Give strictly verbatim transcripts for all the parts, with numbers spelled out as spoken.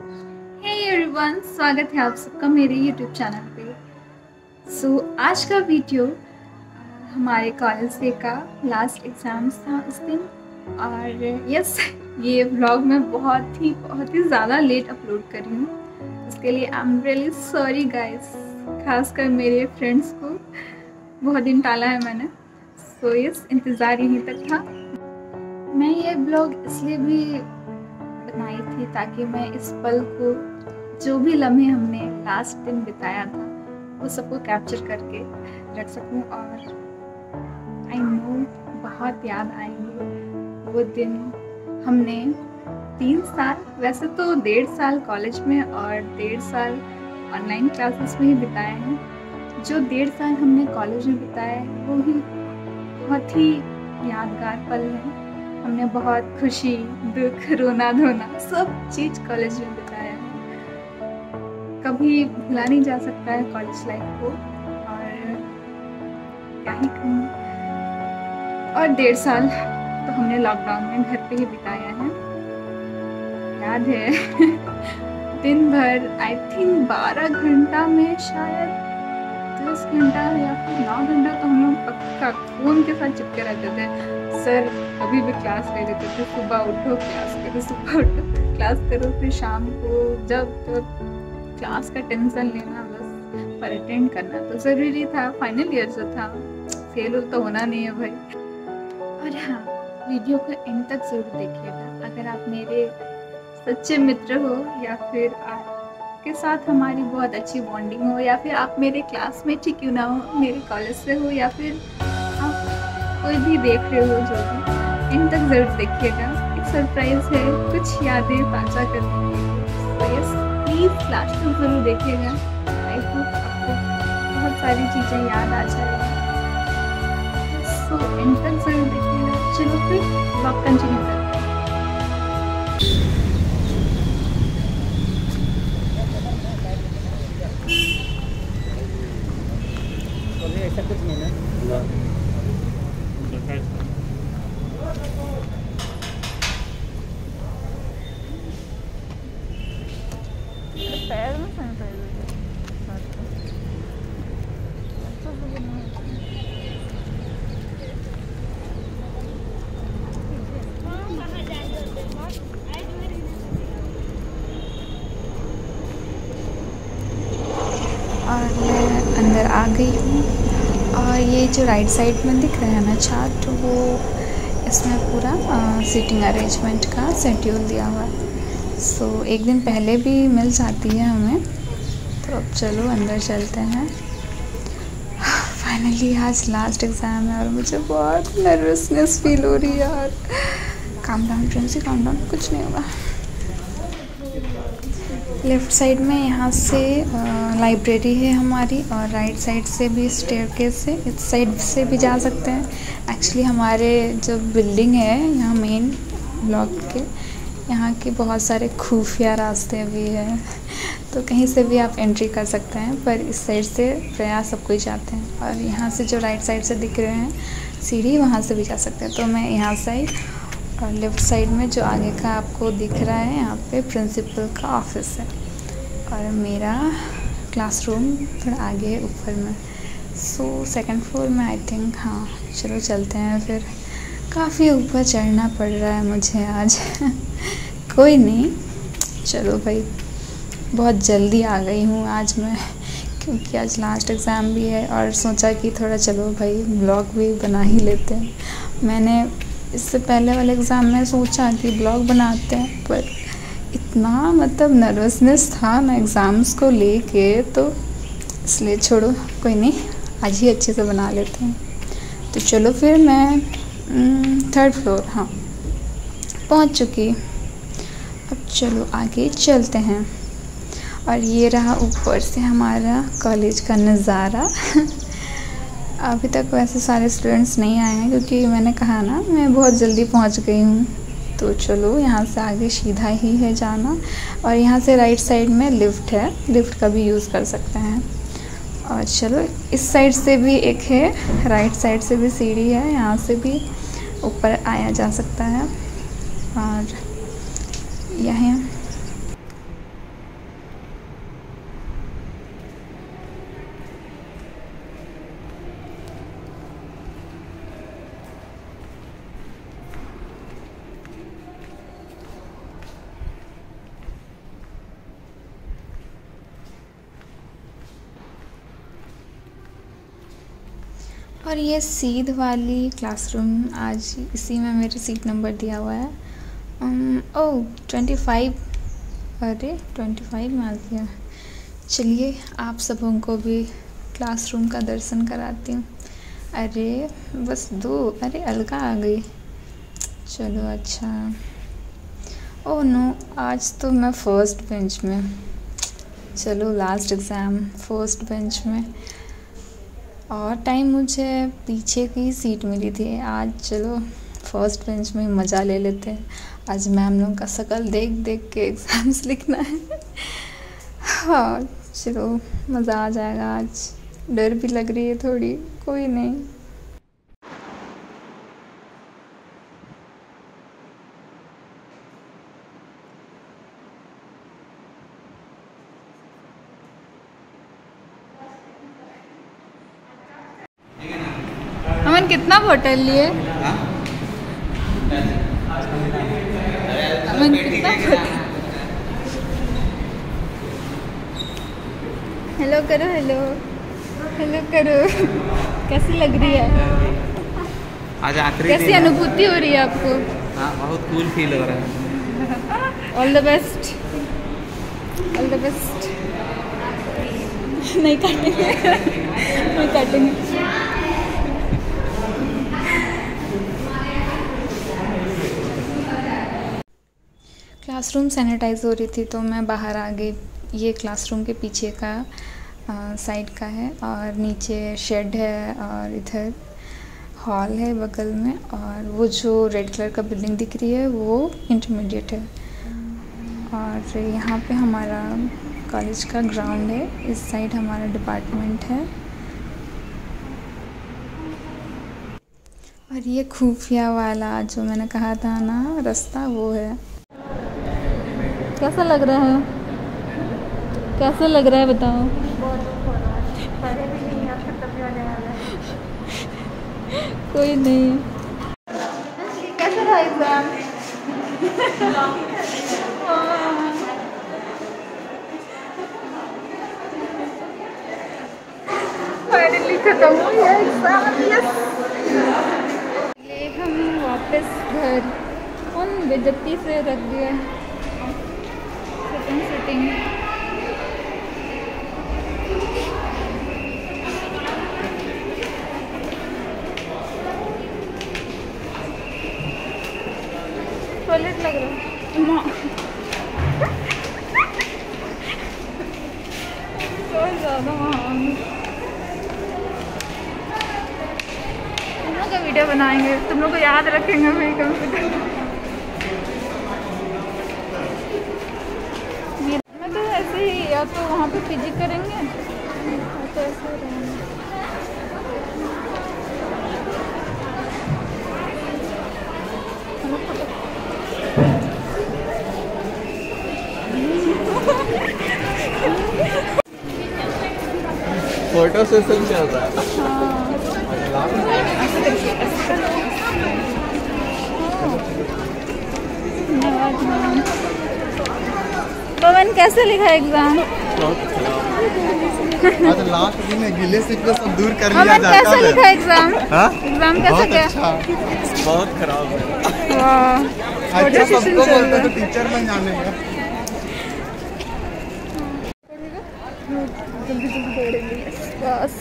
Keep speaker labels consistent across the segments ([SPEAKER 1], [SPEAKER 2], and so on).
[SPEAKER 1] Hey everyone, स्वागत है आप सबका मेरे यूट्यूब चैनल पे। सो so, आज का वीडियो हमारे कॉलेज डे का लास्ट एग्ज़ाम्स था उस दिन। और यस, ये व्लॉग मैं बहुत ही बहुत ही ज़्यादा लेट अपलोड कर रही हूँ। इसके लिए I am really sorry guys, खासकर मेरे फ्रेंड्स को बहुत दिन टाला है मैंने। सो so, यस, इंतज़ार यहीं तक था। मैं ये ब्लॉग इसलिए भी बनाई थी ताकि मैं इस पल को, जो भी लम्हे हमने लास्ट दिन बिताया था, वो सबको कैप्चर करके रख सकूं। और आई नो बहुत याद आएंगे वो दिन। हमने तीन साल, वैसे तो डेढ़ साल कॉलेज में और डेढ़ साल ऑनलाइन क्लासेस में ही बिताए हैं। जो डेढ़ साल हमने कॉलेज में बिताया है वो ही बहुत ही यादगार पल है। हमने बहुत खुशी, दुख, रोना धोना सब चीज़ कॉलेज में बिताया है। कभी भुला नहीं जा सकता है कॉलेज लाइफ को। और क्या ही कहूँ। और डेढ़ साल तो हमने लॉकडाउन में घर पे ही बिताया है। याद है दिन भर आई थिंक बारह घंटा में शायद दस घंटा या फिर नौ घंटा तो हम लोग पक्का फ़ोन के साथ चिपके रहते थे। सर कभी भी क्लास ले लेते थे, सुबह उठो क्लास करो, सुबह उठो क्लास करो। फिर शाम को जब जब क्लास का टेंशन लेना, बस पर अटेंड करना तो ज़रूरी था। फाइनल ईयर जो था, फेल तो होना नहीं है भाई। और हाँ, वीडियो को एंड तक ज़रूर देखिएगा। अगर आप मेरे सच्चे मित्र हो या फिर आपके साथ हमारी बहुत अच्छी बॉन्डिंग हो, या फिर आप मेरे क्लासमेट ही क्यों ना हो, मेरे कॉलेज से हो, या फिर आप कोई भी देख रहे हो, जो भी इन तक ज़रूर देखिएगा। एक सरप्राइज़ है, कुछ यादें ताज़ा करने के लिए। तो यस, प्लीज़ लास्ट तक ज़रूर देखिएगा। आई होप आपको बहुत सारी चीज़ें याद आ जाएगी। सो इन तक ज़रूर देखिएगा। चलो फिर ब्लॉग कंटिन्यू करते हैं।
[SPEAKER 2] ऐसा कुछ नहीं ना।
[SPEAKER 1] पैर में सैनिटाइजर और मैं अंदर आ गई हूँ। और ये जो राइट साइड में दिख रहा है ना चार्ट, वो इसमें पूरा सीटिंग अरेंजमेंट का शेड्यूल दिया हुआ है। सो so, एक दिन पहले भी मिल जाती है हमें। तो अब चलो अंदर चलते हैं। फाइनली आज लास्ट एग्ज़ाम है और मुझे बहुत नर्वसनेस फील हो रही है यार। Calm down friends, calm down, कुछ नहीं होगा। लेफ़्ट साइड में यहाँ से लाइब्रेरी है हमारी, और राइट साइड से भी स्टेयरकेस से, इस साइड से भी जा सकते हैं। एक्चुअली हमारे जो बिल्डिंग है यहाँ मेन ब्लॉक के, यहाँ के बहुत सारे खुफिया रास्ते भी हैं, तो कहीं से भी आप एंट्री कर सकते हैं। पर इस साइड से प्रयास सब कोई जाते हैं। और यहाँ से जो राइट साइड से दिख रहे हैं सीढ़ी, वहाँ से भी जा सकते हैं। तो मैं यहाँ साइड, और लेफ़्ट साइड में जो आगे का आपको दिख रहा है, यहाँ पे प्रिंसिपल का ऑफिस है। और मेरा क्लासरूम थोड़ा आगे है ऊपर में। सो सेकंड फ्लोर में आई थिंक। हाँ चलो चलते हैं फिर। काफ़ी ऊपर चढ़ना पड़ रहा है मुझे आज कोई नहीं, चलो भाई। बहुत जल्दी आ गई हूँ आज मैं, क्योंकि आज लास्ट एग्ज़ाम भी है। और सोचा कि थोड़ा चलो भाई ब्लॉग भी बना ही लेते हैं। मैंने इससे पहले वाले एग्ज़ाम में सोचा कि ब्लॉग बनाते हैं, पर इतना मतलब नर्वसनेस था ना एग्ज़ाम्स को लेके, तो इसलिए छोड़ो, कोई नहीं, आज ही अच्छे से बना लेते हैं। तो चलो फिर मैं थर्ड फ्लोर, हाँ पहुंच चुकी। अब चलो आगे चलते हैं। और ये रहा ऊपर से हमारा कॉलेज का नज़ारा अभी तक वैसे सारे स्टूडेंट्स नहीं आए हैं, क्योंकि मैंने कहा ना मैं बहुत जल्दी पहुंच गई हूँ। तो चलो यहाँ से आगे सीधा ही है जाना। और यहाँ से राइट साइड में लिफ्ट है, लिफ्ट का भी यूज़ कर सकते हैं। और चलो इस साइड से भी एक है, राइट साइड से भी सीढ़ी है, यहाँ से भी ऊपर आया जा सकता है। और यहाँ और ये सीध वाली क्लासरूम, आज इसी में मेरे सीट नंबर दिया हुआ है। ओह ट्वेंटी फाइव, अरे ट्वेंटी फाइव में आ गया। चलिए आप सबों को भी क्लासरूम का दर्शन कराती हूँ। अरे बस दो, अरे अलगा आ गई। चलो अच्छा। ओह नो, आज तो मैं फ़र्स्ट बेंच में। चलो लास्ट एग्ज़ाम फर्स्ट बेंच में, और टाइम मुझे पीछे की सीट मिली थी। आज चलो फर्स्ट बेंच में मज़ा ले लेते हैं। आज मैम लोगों का शक्ल देख देख के एग्ज़ाम्स लिखना है। हाँ चलो मज़ा आ जाएगा। आज डर भी लग रही है थोड़ी, कोई नहीं। अमन कितना बोतल लिए? अमन कितना बोतल? हेलो करो, हेलो हेलो करो। कैसी लग रही है
[SPEAKER 2] आज आखिरी?
[SPEAKER 1] कैसी अनुभूति हो रही है आपको?
[SPEAKER 2] हाँ बहुत कूल फील हो रहा है।
[SPEAKER 1] All the best, all the best. नहीं काटेंगे, नहीं काटेंगे। क्लासरूम सैनिटाइज हो रही थी तो मैं बाहर आ गई। ये क्लासरूम के पीछे का आ, साइड का है, और नीचे शेड है, और इधर हॉल है बगल में, और वो जो रेड कलर का बिल्डिंग दिख रही है वो इंटरमीडिएट है। और यहाँ पे हमारा कॉलेज का ग्राउंड है, इस साइड हमारा डिपार्टमेंट है। और ये खुफिया वाला जो मैंने कहा था ना रास्ता, वो है। कैसा लग रहा है? कैसा लग रहा है बताओ? कोई नहीं। कैसा रहा एग्जाम? फाइनली खत्म हो गया एग्जाम। यस। ये हम वापस घर उन बेइज्जती से रख दिया। सिटिंग सिटिंग टॉयलेट लग रहा है। बहुत ज़्यादा महान। तुम लोग का वीडियो बनाएंगे, तुम लोग को याद रखेंगे मेरी कंप्यूटर। मैं तो ऐसे ही, या तो वहाँ पे पीजी करेंगे या तो ऐसे रहेंगे।
[SPEAKER 2] फोटो सेशन चल रहा है। पवन कैसे लिखा एग्जाम?
[SPEAKER 3] आज लास्ट दिन में गिले शिकवे सब दूर कर लिया जाता है।
[SPEAKER 1] कैसा लिखा एग्जाम? एग्जाम कैसा गया?
[SPEAKER 3] अच्छा,
[SPEAKER 2] बहुत खराब है।
[SPEAKER 1] वाह,
[SPEAKER 3] अच्छा सबको बोलते हैं तो टीचर बन जाने का।
[SPEAKER 1] जल्दी जल्दी दौड़ेंगे बस।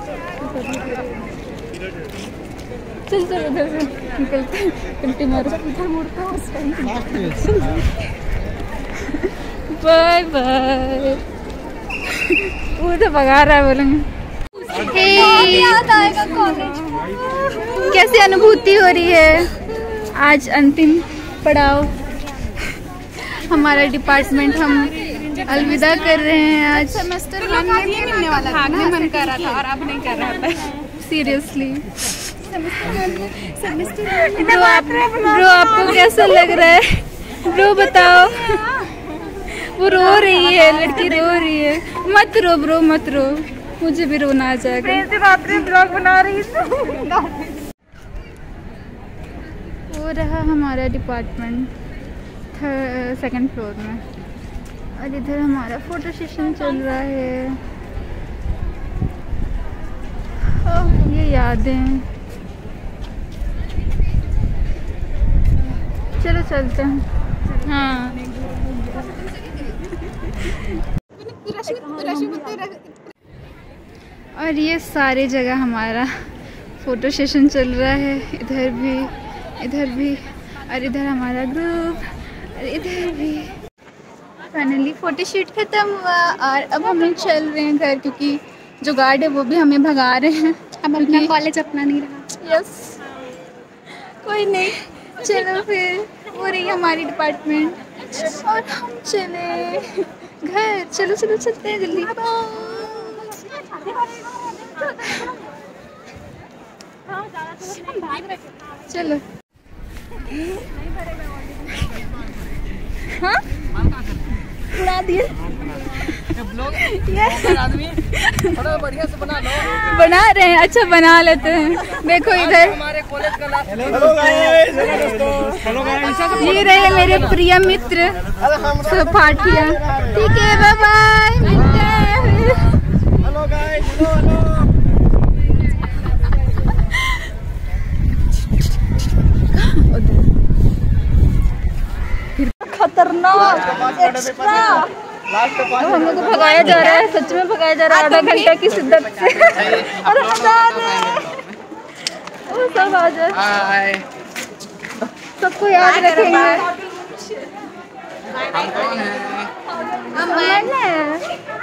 [SPEAKER 1] चल चल उधर से निकलते, उल्टी मारो, उधर मुड़ता हूँ उस टाइम। Bye bye. वो तो भगा रहा है, बोलेंगे याद आएगा कॉलेज। कैसी अनुभूति हो रही है? आज अंतिम पड़ाव, हमारा डिपार्टमेंट हम अलविदा कर रहे हैं। आज सेमेस्टर वन में भी मिलने वाला था, भागने मन कर रहा था और अब नहीं कर रहा था। सीरियसली ब्रो, आप ब्रो आपको कैसा लग रहा है? ब्रो बताओ। वो रो रही है, लड़की रो रही है। मत रो ब्रो, मत रो, मुझे भी रोना आ जाएगा। ब्लॉग बना रही वो रहा हमारा डिपार्टमेंट सेकंड फ्लोर में, और इधर हमारा फोटो सेशन चल रहा है। ओह ये यादें। चलो चलते हैं। हाँ और ये सारी जगह हमारा फ़ोटो सेशन चल रहा है। इधर भी, इधर भी, और इधर हमारा ग्रुप, और इधर भी। फाइनली फ़ोटो शूट ख़त्म हुआ और अब हम लोग चल रहे हैं घर, क्योंकि जो गार्ड है वो भी हमें भगा रहे हैं। अब अपना कॉलेज अपना नहीं रहा। यस, कोई नहीं, चलो फिर वो रही हमारी डिपार्टमेंट और हम चले घर। चलो चलो चलते हैं जल्दी। चलो। हाँ उड़ा दिए आदमी। बढ़िया से बना लो। बना रहे हैं, अच्छा बना लेते हैं। देखो इधर ये रहे मेरे प्रिय मित्र सहपाठियाँ। ठीक है, बाय बाय, मिलते हैं। हेलो गाइस, खतरनाक एक्स्ट्रा। हम लोग को भगाया जा रहा है, सच में भगाया जा रहा है आधा घंटा की शिद्दत से। और वो सब आ जाए, सबको याद रखेंगे।
[SPEAKER 2] हम कौन हैं?
[SPEAKER 1] अमन है।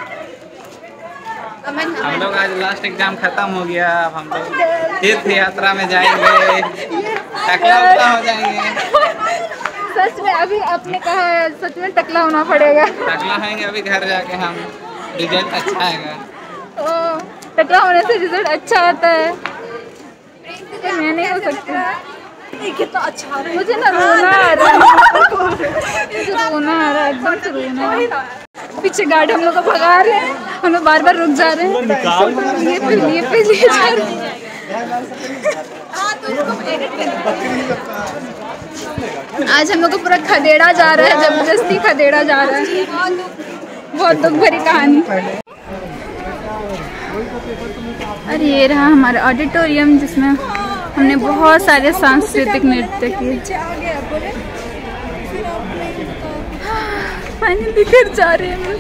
[SPEAKER 2] हम लोग आज लास्ट एग्जाम खत्म हो गया। अब हम लोग तीर्थ यात्रा में जाएंगे, टकला उकला हो जाएंगे।
[SPEAKER 1] सच में अभी आपने कहा है, सच में टकला होना पड़ेगा।
[SPEAKER 2] टकला होंगे अभी घर जाके हम, रिजल्ट अच्छा आएगा।
[SPEAKER 1] ओ, टकला होने से रिजल्ट अच्छा आता है। तो मैं नहीं हो सकती। कितना अच्छा, मुझे ना रोना आ रहा है। मुझे रोना आ रहा है, एकदम से रोना। पीछे गार्ड हम लोग को भगा रहे हैं, हम लोग बार बार रुक जा रहे हैं। ये पे लिए पे लिए जा रहे हैं। आज हम लोग को पूरा खदेड़ा जा रहा है, जबरदस्ती खदेड़ा जा रहा है। बहुत दुख भरी कहानी। और ये रहा हमारा ऑडिटोरियम, जिसमें हमने बहुत सारे सांस्कृतिक नृत्य किए। फाइनली घर जा रहे हैं।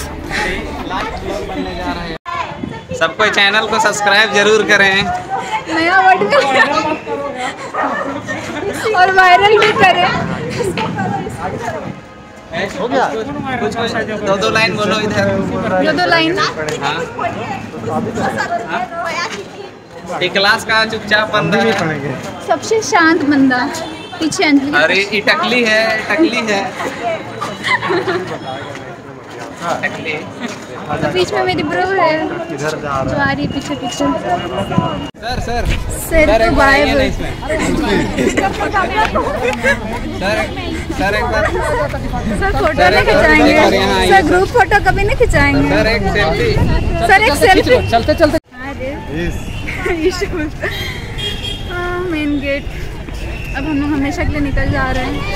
[SPEAKER 2] सबको चैनल को सब्सक्राइब जरूर करें,
[SPEAKER 1] नया वर्ड और वायरल भी करें।
[SPEAKER 2] हो गया कुछ कुछ दो दो लाइन बोलो इधर।
[SPEAKER 1] दो दो लाइन।
[SPEAKER 2] हाँ, एक क्लास का चुपचाप बंदा है,
[SPEAKER 1] सबसे शांत बंदा। पीछे अंजलि।
[SPEAKER 2] अरे ये टकली है, टकली है टकली।
[SPEAKER 1] तो बीच में मेरी ब्रो है जो आ रही है पीछे पीछे।
[SPEAKER 2] सर सर
[SPEAKER 1] सर तो बाय बाय।
[SPEAKER 2] सर सर एक बार
[SPEAKER 1] सर फोटो नहीं खिंचाएंगे सर, ग्रुप फोटो कभी नहीं खिंचाएंगे
[SPEAKER 2] सर। एक सेल्फी
[SPEAKER 1] सर, एक सेल्फी।
[SPEAKER 2] चलते चलते।
[SPEAKER 1] हाँ, मेन गेट। अब हम लोग हमेशा के लिए निकल जा रहे हैं।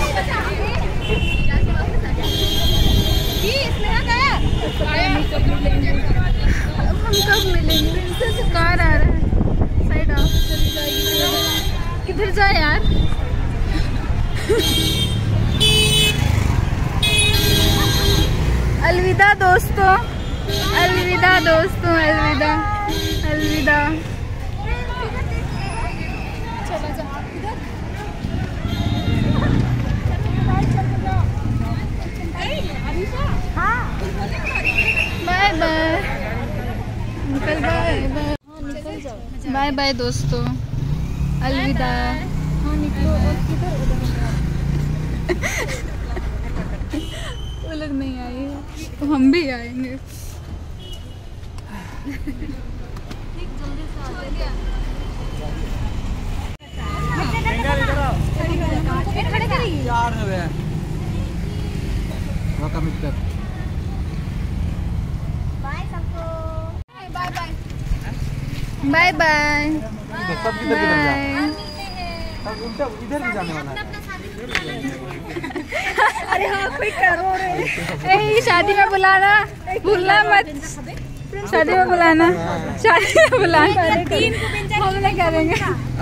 [SPEAKER 1] अब हम कब मिलेंगे? इनसे कार आ रहा है, साइड ऑफ चली जाएगी। किधर जाए यार? अलविदा दोस्तों, अलविदा दोस्तों, अलविदा अलविदा। बाय बाय निकल, बाय बाय बाय बाय दोस्तों, अलविदा। हाँ निकलो। और किधर? वो लोग नहीं आए तो हम भी आएंगे। बाय बाय
[SPEAKER 3] इधर भी जाने वाला है।
[SPEAKER 1] अरे हाँ कोई करो रे। शादी में बुलाना भूलना मत। शादी में बुलाना, शादी में बुलाना, हम लोग करेंगे।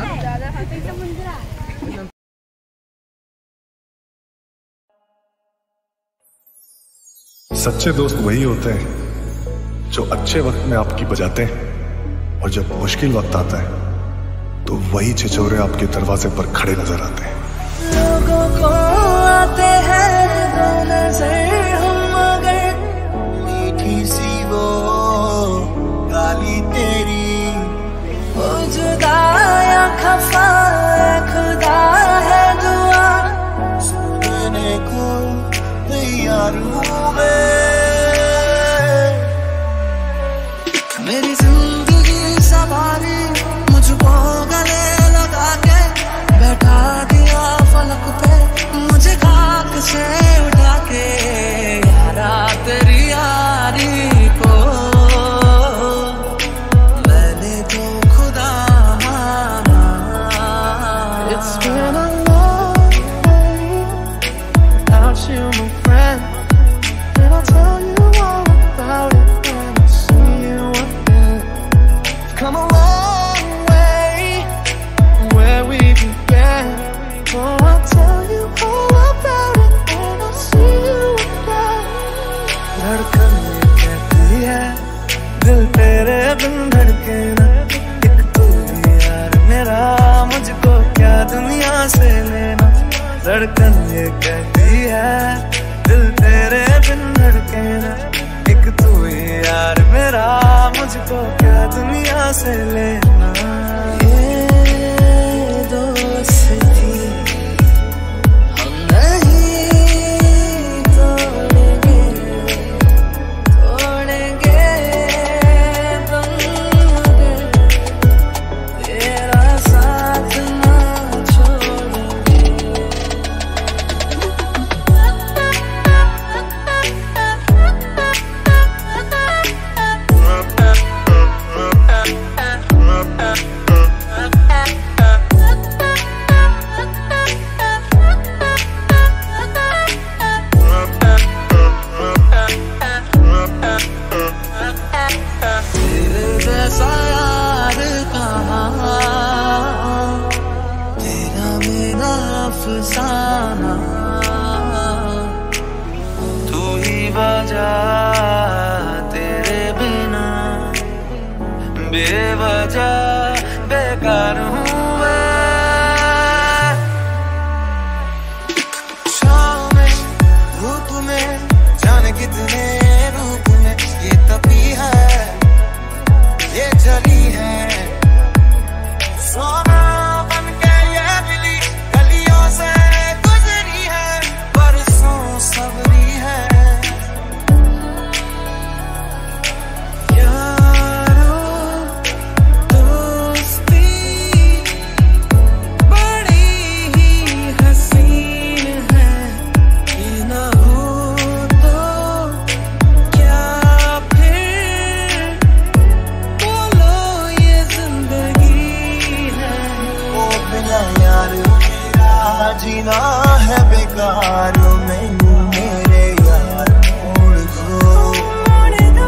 [SPEAKER 4] सच्चे दोस्त वही होते हैं जो अच्छे वक्त में आपकी बजाते हैं, और जब मुश्किल वक्त आता है तो वही छिछोरे आपके दरवाजे पर खड़े नजर आते हैं।
[SPEAKER 5] लोगों को आते हैं दो नजर, हम मगर मीठी सी वो गाली तेरी, वो जुदा या खफा खुदा है दुआ सुनने को तैयार हूँ मैं। मेरी जिंदगी सवारी मुझको गले लगा के बैठा दिया फलक पे, मुझे खाक से उठा के यारा तेरी यारी को मैंने तो खुदा माना। It's been a long way without you, my friend, and I'll tell you all about it when I see you again. Come a long way where we began. Oh, I'll tell you all about it when I see you again. धड़कन ये कहती है दिल तेरे बिन धड़के ना, एक तू ही यार मेरा, मुझको क्या दुनिया से लेना। धड़कन ये कहती है दिल तेरे बिन धड़के ना, एक तू ही यार मेरा, मुझको क्या दुनिया से लेना। ये दोस्ती हम नहीं तोड़ेंगे, तोड़ेंगे तुम मगर तेरा साथ ना छोड़ेंगे। तेरे जैसा यार कहाँ, तेरा मेरा अफसाना, तू ही वजह तेरे बिना बेवजह बेकार हूँ मैं। शाम में धूप में जाने कितने रूप में ये तपी है, ये जली है, सोना बन के ये दिली गलियों से गुजरी है, बरसों सबरी है। यारो दोस्ती बड़ी ही हसीन है, ये ना हो तो क्या फिर बोलो ये जिंदगी है। ओ बिना यार मेरा जीना है बेकार, मैनू मेरे यार मोड़ दो, मोड़ दो,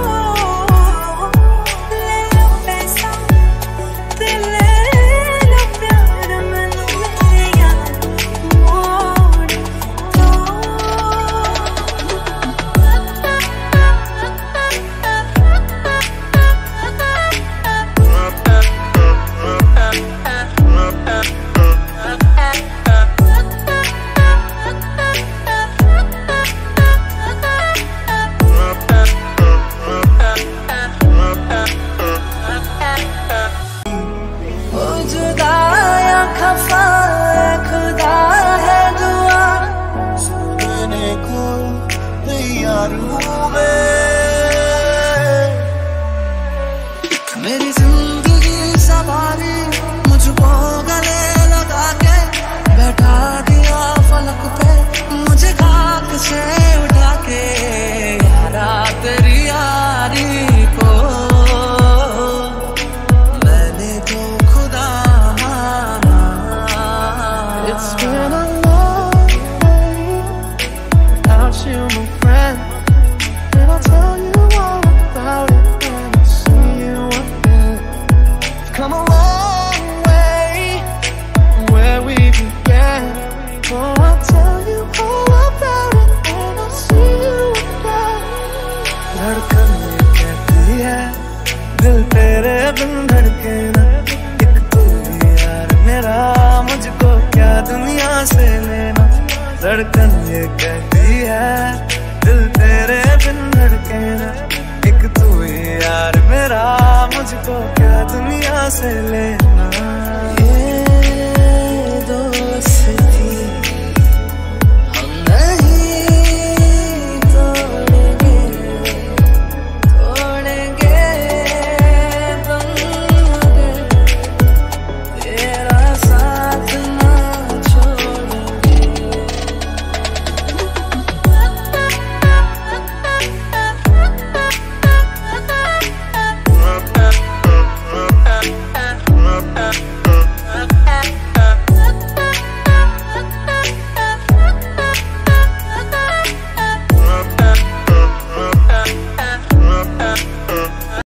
[SPEAKER 5] ले लो पैसा ते ले लो प्यार, मैनू मेरे यार मोड़ दो। वो जुदा या खफा खुदा है दुआ सुनने को तैयार हूँ मैं। मेरी जिंदगी सवारी मुझको गले लगा के बैठा दिया फलक पे, मुझे खाक से उठा के यारा तेरी यारी को मैंने तो खुदा माना। It's been a long way without you, my friend, and I'll tell you all about it when I तो क्या दुनिया से लेना।